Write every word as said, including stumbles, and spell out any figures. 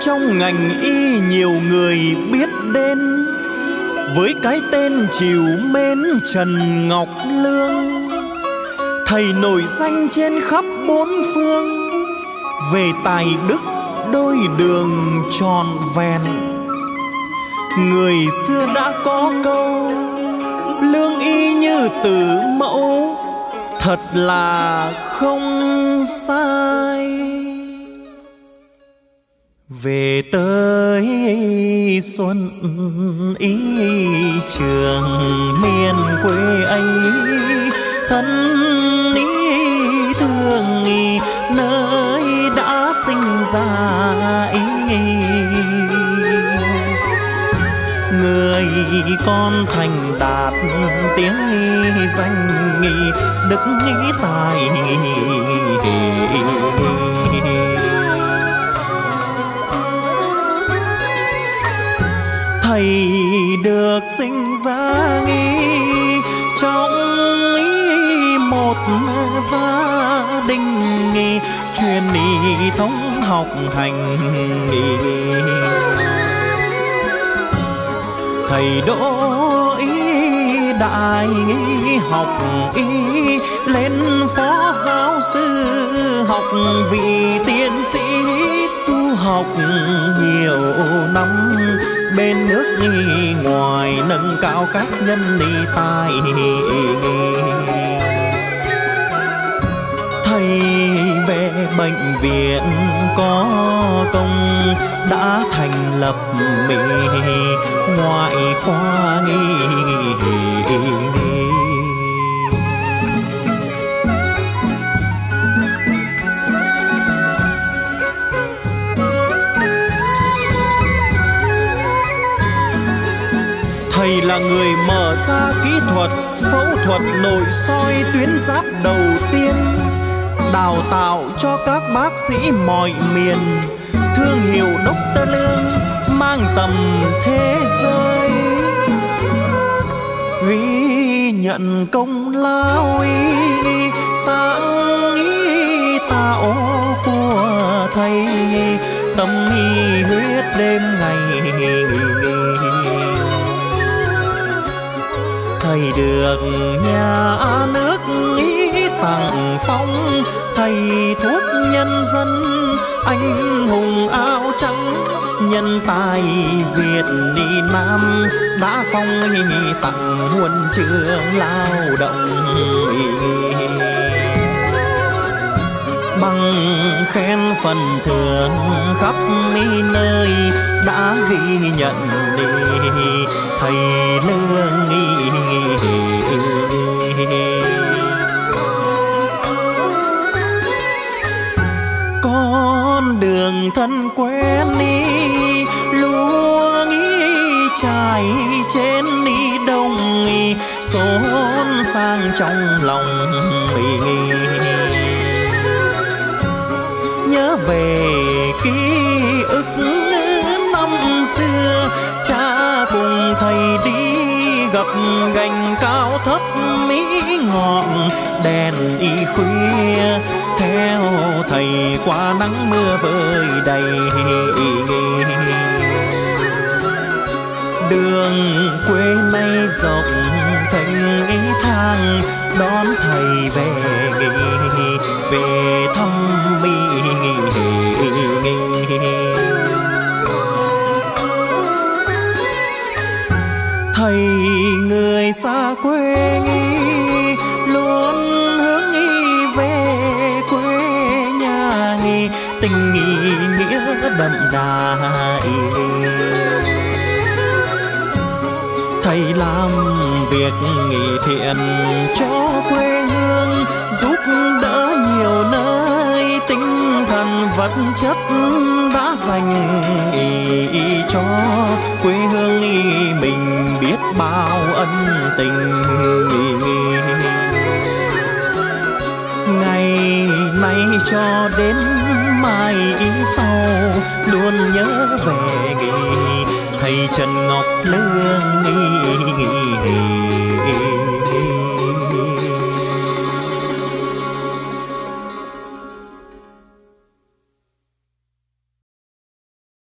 trong ngành y nhiều người biết đến với cái tên trìu mến Trần Ngọc Lương. Thầy nổi danh trên khắp bốn phương về tài đức đôi đường tròn vẹn. Người xưa đã có câu lương y như tử mẫu, thật là không sai. Về tới xuân ý trường miền quê ấy, thân ý thương ý nơi đã sinh ra ý. Người con thành đạt tiếng danh đức nghĩ tài, thầy được sinh ra nghi trong ý một gia đình nghi truyền ý thống học hành nghi. Thầy đỗ ý đại ý học y lên phó giáo sư, học vị tiến sĩ tu học nhiều năm bên nước y ngoài, nâng cao các nhân y tài. Thầy về bệnh viện có công đã thành lập mỹ ngoại khoa nghi. Thầy là người mở ra kỹ thuật phẫu thuật nội soi tuyến giáp đầu tiên, đào tạo cho các bác sĩ mọi miền. Thương hiệu Doctor Lương mang tầm thế giới, ghi nhận công lao y sáng y tạo của thầy, tâm y huyết đêm ngày. Thầy được nhà nước ý tặng phong, thầy thuốc nhân dân anh hùng áo trắng, nhân tài Việt Nam đã phong tặng huân chương lao động. Bằng khen phần thưởng khắp nơi đã ghi nhận thầy Lương nghi. Con đường thân quen đi luôn ý trải trên đi đông ý, xốn sang trong lòng ý. Nhớ về ký ức năm xưa, cha cùng thầy đi gặp gành cao thấp mỹ ngọn đèn y khuya, theo thầy qua nắng mưa vơi đầy. Đường quê nay rộng thành ý thang đón thầy về về thăm mi. Thầy người xa quê nghi luôn hướng nghi về quê nhà nghi, tình nghi nghĩa đậm đà. Thầy làm việc nghị thiện cho quê hương, giúp đỡ nhiều nơi, tinh thần vật chất đã dành ý cho quê hương ý mình biết bao ân tình. Ngày nay cho đến mai ý sau luôn nhớ về thầy Trần Ngọc Lương.